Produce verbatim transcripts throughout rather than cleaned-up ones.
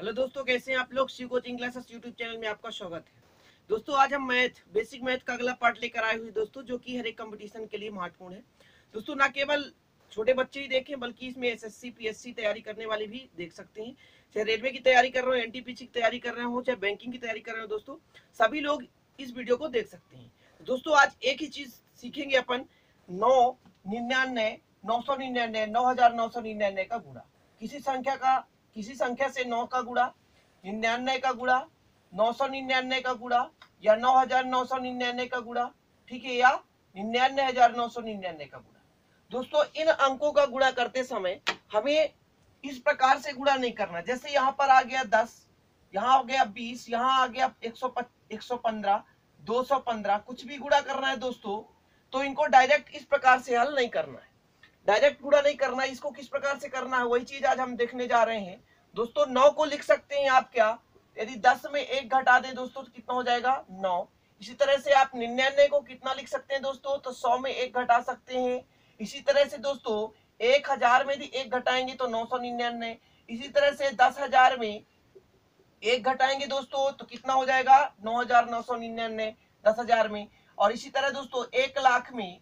Hello दोस्तों, कैसे हैं आप लोग। Shiv coaching classes YouTube channel में आपका स्वागत है। दोस्तों आज हम मैथ बेसिक मैथ का अगला पार्ट लेकर आए हुए दोस्तों, जो कि हर एक कंपटीशन के लिए महत्वपूर्ण है। दोस्तों ना केवल छोटे बच्चे ही देखें, बल्कि इसमें एसएससी पीएससी तैयारी करने वाले भी देख सकते हैं। चाहे रेलवे की तैयारी कर रहे हो, एनटीपीसी की तैयारी कर रहे हो, चाहे बैंकिंग की तैयारी कर रहे हो, दोस्तों सभी लोग इस वीडियो को देख सकते हैं। दोस्तों आज एक ही चीज सीखेंगे अपन, नौ निन्यानवे नौ सौ निन्यानवे नौ हजार नौ सौ निन्यानवे का गुणा। किसी संख्या का किसी संख्या से नौ का गुणा, निन्यानवे का गुणा, नौ सौ निन्यानवे का गुणा, या नौ हजार नौ सौ निन्यानवे का गुणा, ठीक है, या निन्यानवे हजार नौ सौ निन्यानवे का गुणा। दोस्तों इन अंकों का गुणा करते समय हमें इस प्रकार से गुणा नहीं करना। जैसे यहाँ पर आ गया दस, यहाँ हो गया बीस, यहाँ आ गया एक सौ एक सौ पंद्रह, दो सौ पंद्रह, कुछ भी गुणा करना है दोस्तों तो इनको डायरेक्ट इस प्रकार से हल नहीं करना है, डायरेक्ट गुणा नहीं करना है। इसको किस प्रकार से करना है वही चीज आज हम देखने जा रहे हैं। दोस्तों नौ को लिख सकते हैं आप क्या, यदि दस में एक घटा दें दोस्तों तो कितना हो जाएगा, नौ। इसी तरह से आप निन्यानवे को कितना लिख सकते हैं दोस्तों, तो सौ में एक घटा सकते हैं। इसी तरह से दोस्तों एक हजार में भी एक घटाएंगे तो नौ सौ निन्यानवे। इसी तरह से दस हजार में एक घटाएंगे दोस्तों तो कितना हो जाएगा, नौ हजार नौ सौ निन्यानवे दस हजार में। और इसी तरह दोस्तों एक लाख में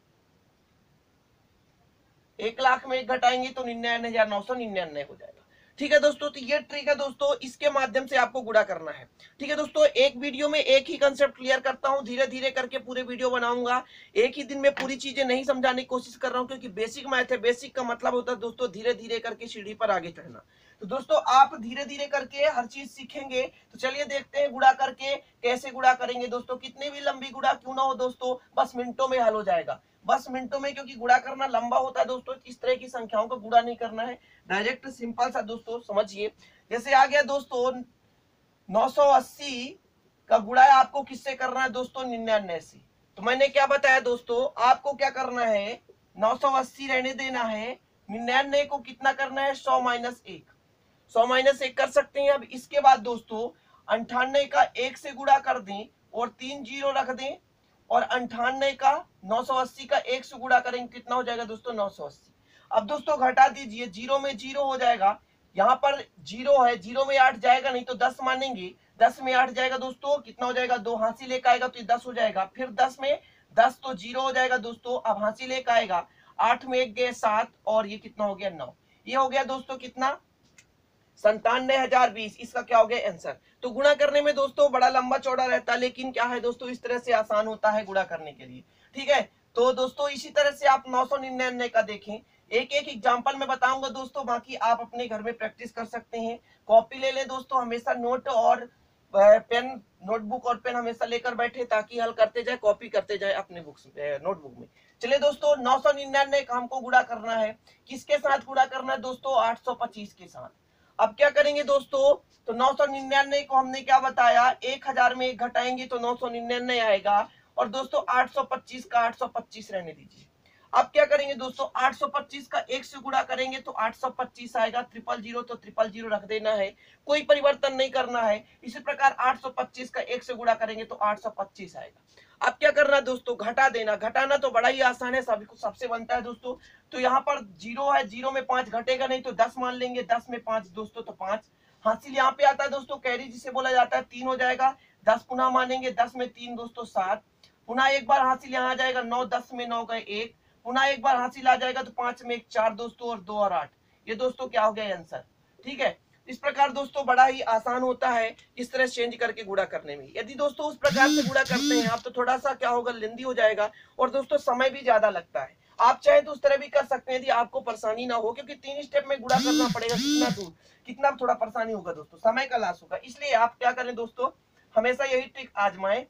एक लाख में एक घटाएंगे तो निन्यानवे हजार नौ सौ निन्यानवे हो जाएगा। ठीक है दोस्तों, तो ये ट्रिक है दोस्तों, इसके माध्यम से आपको गुणा करना है। ठीक है दोस्तों, एक वीडियो में एक ही कंसेप्ट क्लियर करता हूं, धीरे धीरे करके पूरे वीडियो बनाऊंगा। एक ही दिन में पूरी चीजें नहीं समझाने की कोशिश कर रहा हूं, क्योंकि बेसिक मैथ है। बेसिक का मतलब होता है दोस्तों धीरे धीरे करके सीढ़ी पर आगे चढ़ना। तो दोस्तों आप धीरे धीरे करके हर चीज सीखेंगे। तो चलिए देखते हैं गुणा करके कैसे गुणा करेंगे दोस्तों। कितनी भी लंबी गुणा क्यों ना हो दोस्तों, बस मिनटों में हल हो जाएगा, बस मिनटों में, क्योंकि गुणा करना लंबा होता है दोस्तों। इस तरह की संख्याओं को गुणा नहीं करना है, डायरेक्ट सिंपल सा दोस्तों समझिए। जैसे आ गया दोस्तों नौ सौ अस्सी का गुणा आपको किससे करना है दोस्तों, निन्यानवे से। तो मैंने क्या बताया दोस्तों, आपको क्या करना है, नौ सौ अस्सी रहने देना है, निन्यानवे को कितना करना है, सौ माइनस एक, सौ माइनस एक कर सकते हैं। अब इसके बाद दोस्तों अंठानवे का एक से गुणा कर दें और तीन जीरो रख दें, और अंठानवे का नौ सौ अस्सी का एक से गुणा करेंगे कितना हो जाएगा दोस्तों, नौ सौ अस्सी। अब दोस्तों घटा दीजिए, जीरो में जीरो हो जाएगा, यहाँ पर जीरो है, जीरो में आठ जाएगा नहीं तो दस मानेंगे, दस में आठ जाएगा दोस्तों कितना हो जाएगा, दो हांसी लेकर आएगा तो ये दस हो जाएगा। फिर दस में दस तो जीरो हो जाएगा दोस्तों, अब हांसी लेकर आएगा, आठ में एक गए सात, और ये कितना हो गया, नौ। ये हो गया दोस्तों कितना, संतानवे हजार बीस। इसका क्या हो गया आंसर। तो गुणा करने में दोस्तों बड़ा लंबा चौड़ा रहता है, लेकिन क्या है दोस्तों इस तरह से आसान होता है गुणा करने के लिए। ठीक है, तो दोस्तों इसी तरह से आप नौ सौ निन्यानवे का देखें, एक एक एग्जांपल में बताऊंगा दोस्तों, बाकी आप अपने घर में प्रैक्टिस कर सकते हैं। कॉपी ले लें दोस्तों, हमेशा नोट और पेन, नोटबुक और पेन हमेशा लेकर बैठे, ताकि हल करते जाए, कॉपी करते जाए अपने बुक्स नोटबुक में। चलिए दोस्तों नौ सौ निन्यानवे का हमको गुणा करना है, किसके साथ गुणा करना है दोस्तों, आठ सौ पच्चीस के साथ। अब क्या करेंगे दोस्तों, तो नौ सौ निन्यानवे को हमने क्या बताया, एक हजार में एक घटाएंगे तो नौ सौ निन्यानवे आएगा, और दोस्तों आठ सौ पच्चीस का आठ सौ पच्चीस रहने दीजिए। अब क्या करेंगे दोस्तों, आठ सौ पच्चीस का एक से गुणा करेंगे तो आठ सौ पच्चीस आएगा, ट्रिपल जीरो तो ट्रिपल जीरो रख देना है, कोई परिवर्तन नहीं करना है। इसी प्रकार आठ सौ पच्चीस का एक से गुणा करेंगे तो आठ सौ पच्चीस आएगा। अब क्या करना दोस्तों, घटा देना। घटाना तो बड़ा ही आसान है, सभी को सबसे बनता है दोस्तों। तो यहाँ पर जीरो है, जीरो में पांच घटेगा नहीं तो दस मान लेंगे, दस में पांच दोस्तों तो पांच, हासिल यहाँ पे आता है दोस्तों, कैरी जिसे बोला जाता है, तीन हो जाएगा, दस पुनः मानेंगे, दस में तीन दोस्तों सात, पुनः एक बार हासिल यहाँ आ जाएगा, नौ, दस में नौ गए एक, पुनः एक बार हासिल आ जाएगा तो पांच में एक चार दोस्तों, और दो और आठ, ये दोस्तों क्या हो गया आंसर। ठीक है, इस प्रकार दोस्तों बड़ा ही आसान होता है इस तरह चेंज करके गुणा करने में। यदि दोस्तों उस प्रकार से गुणा करते हैं आप तो थोड़ा सा क्या होगा, लेंदी हो जाएगा, और दोस्तों समय भी ज्यादा लगता है। आप चाहे तो उस तरह भी कर सकते हैं यदि आपको परेशानी ना हो, क्योंकि तीन स्टेप में गुणा करना पड़ेगा, कितना दूर कितना थोड़ा परेशानी होगा दोस्तों, समय का लॉस होगा। इसलिए आप क्या करें दोस्तों, हमेशा यही ट्रिक आजमाएं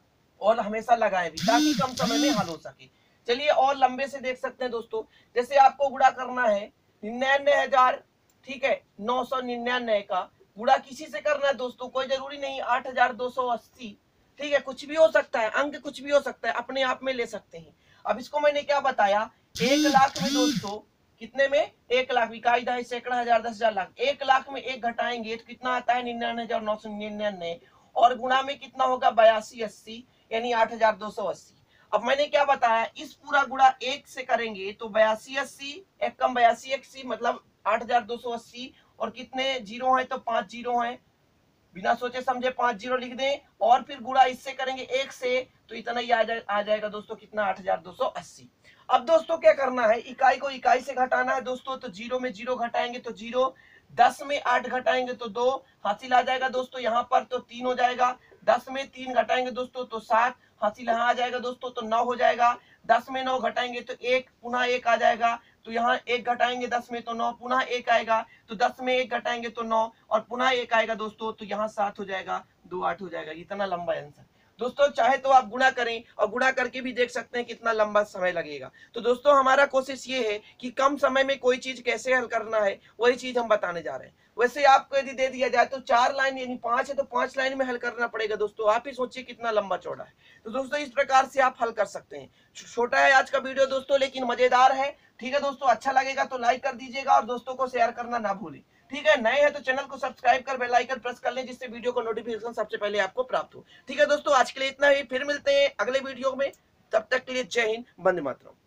और हमेशा लगाएं भी, ताकि कम समय में हल हो सके। चलिए और लंबे से देख सकते हैं दोस्तों, जैसे आपको गुणा करना है निन्यानवे हजार, ठीक है, नौ सौ निन्यानवे का गुणा किसी से करना है दोस्तों, कोई जरूरी नहीं आठ हजार दो सौ अस्सी, ठीक है, कुछ भी हो सकता है, अंक कुछ भी हो सकता है, अपने आप में ले सकते हैं। अब इसको मैंने क्या बताया, एक लाख में दोस्तों कितने में, एक लाख, इकाई दहाई सैकड़ा हजार दस हजार लाख, एक लाख में एक घटाएंगे तो कितना आता है, निन्यानवे हजार नौ सौ निन्यानवे, और गुणा में कितना होगा, बयासी अस्सी, यानी आठ हजार दो सौ अस्सी। अब मैंने क्या बताया, इस पूरा गुणा एक से करेंगे तो बयासी अस्सी एक कम बयासी अस्सी मतलब आठ हजार दो सौ अस्सी, और कितने जीरो हैं, तो पांच जीरो हैं, बिना सोचे समझे पांच जीरो लिख दें और फिर गुणा इससे करेंगे एक से, तो इतना ही आ, जाए, आ जाएगा दोस्तों कितना, आठ हजार दो सौ अस्सी। अब दोस्तों क्या करना है, इकाई को इकाई से घटाना है दोस्तों, तो जीरो में जीरो घटाएंगे तो जीरो, दस में आठ घटाएंगे तो दो, हासिल आ जाएगा दोस्तों यहाँ पर, तो तीन हो जाएगा, दस में तीन घटाएंगे दोस्तों तो सात, हासिल यहाँ आ जाएगा दोस्तों तो नौ हो जाएगा, दस में नौ घटाएंगे तो एक, पुनः एक आ जाएगा, तो यहाँ एक घटाएंगे दस में तो नौ, पुनः एक आएगा, तो दस में एक घटाएंगे तो नौ और पुनः एक आएगा दोस्तों, तो यहाँ सात हो जाएगा, दो आठ हो जाएगा। इतना लंबा आंसर दोस्तों, चाहे तो आप गुणा करें और गुणा करके भी देख सकते हैं कितना लंबा समय लगेगा। तो दोस्तों हमारा कोशिश ये है कि कम समय में कोई चीज कैसे हल करना है वही चीज हम बताने जा रहे हैं। वैसे आपको यदि दे दिया जाए तो चार लाइन यानी पांच है तो पांच लाइन में हल करना पड़ेगा दोस्तों, आप ही सोचिए कितना लंबा चौड़ा है। तो दोस्तों इस प्रकार से आप हल कर सकते हैं। छोटा है आज का वीडियो दोस्तों लेकिन मजेदार है। ठीक है दोस्तों, अच्छा लगेगा तो लाइक कर दीजिएगा और दोस्तों को शेयर करना ना भूलें। ठीक है, नए हैं तो चैनल को सब्सक्राइब कर बेल आइकन प्रेस कर लें जिससे वीडियो को नोटिफिकेशन सबसे पहले आपको प्राप्त हो। ठीक है दोस्तों, आज के लिए इतना ही, फिर मिलते हैं अगले वीडियो में, तब तक के लिए जय हिंद, वंदे मातरम।